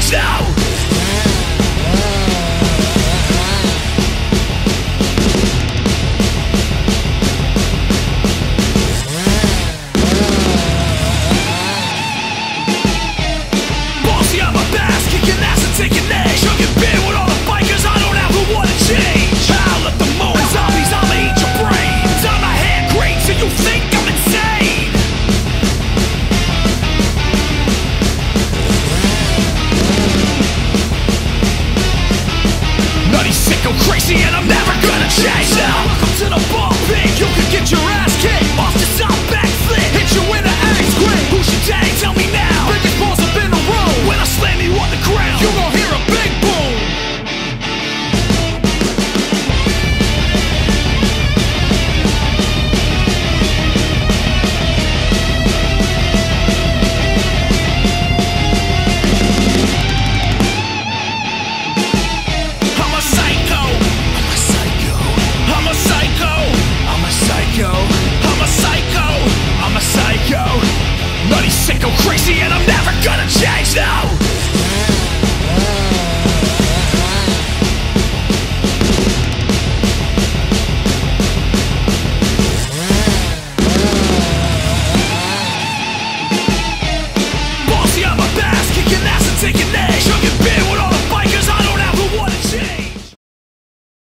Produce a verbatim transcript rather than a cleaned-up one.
change now. Bossy on my bass, kicking ass and taking names, chugging beer with all the bikers. I don't ever wanna change. I'll let the moan zombies, I'ma eat your brains. I'm a hand great, so you think I'm insane. Nutty, sicko, crazy, and I'm never gonna change now. Welcome to the ball pig, you can get your ass